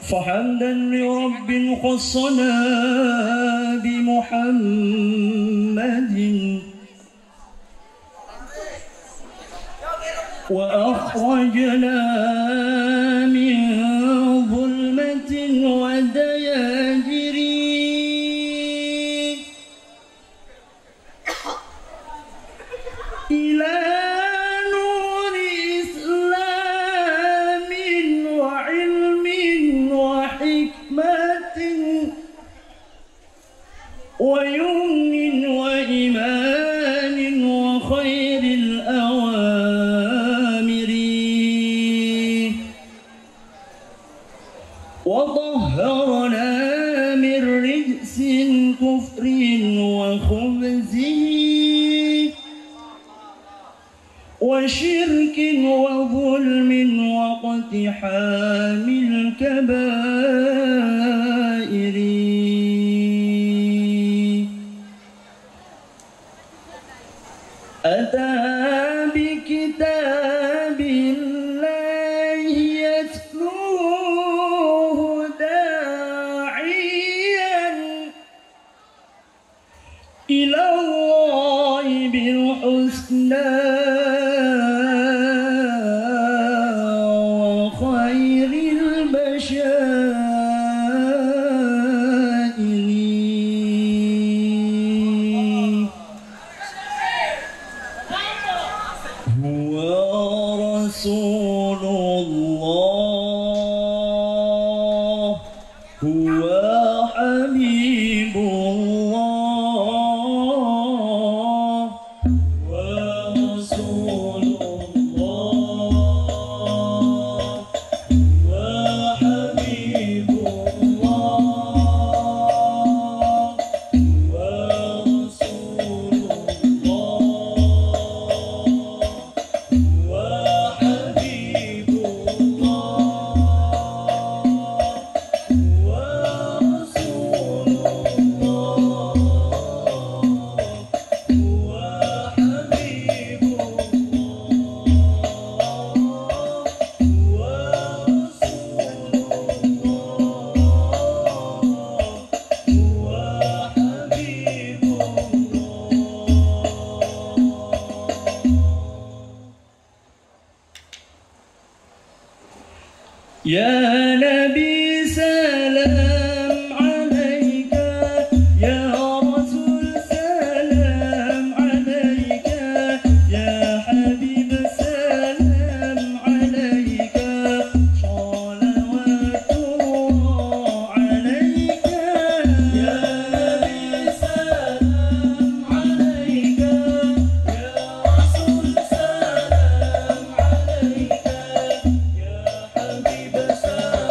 فحمدا لرب خصنا بمحمد وأخرجنا من ظلمة ودياجر إلى نور إسلام وعلم وحكمة ويمن وإيمان وخير الأوامر وطهرنا من رجس كفر وخبزه وشرك وظلم واقتحام الكبائر أتى بكتاب الله يتلوه داعيا إلى الله بالحسنى وخير البشائر هو رسول الله هو حبيب الله هو رسول الله هو حبيب الله هو رسول الله وحبيب يا نبي سلام عليك يا رسول سلام عليك يا حبيب سلام عليك صلوات الله عليك يا نبي سلام عليك يا رسول سلام عليك يا حبيب سلام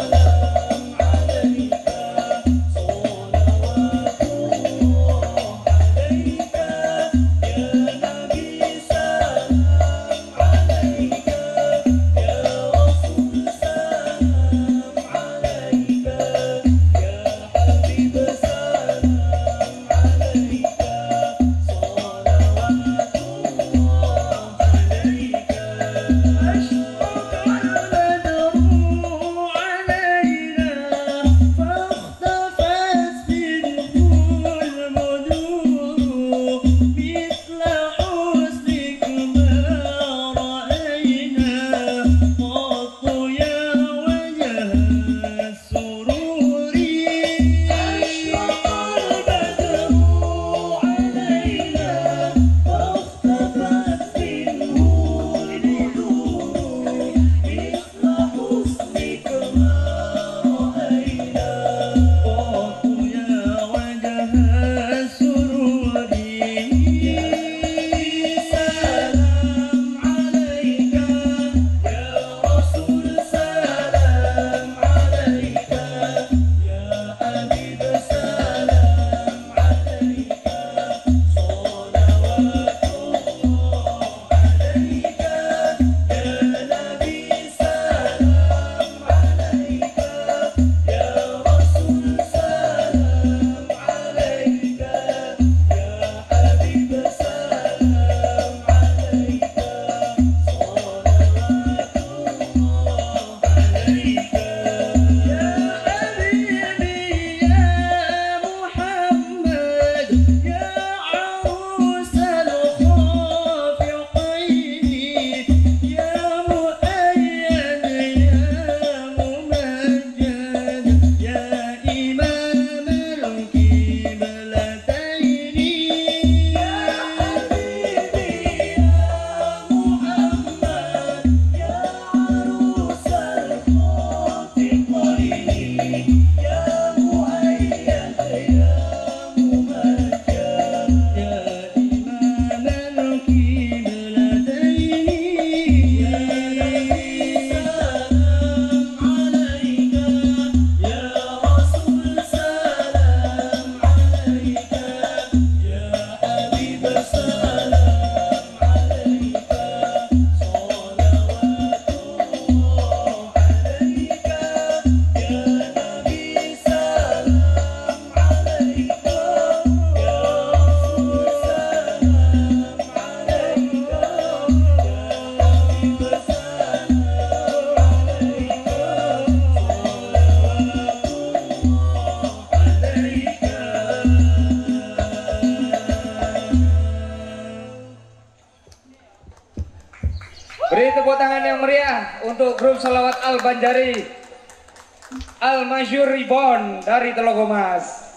Beri tepuk tangan yang meriah untuk grup Salawat Al Banjari Al Masyur Ribon dari Telogomas.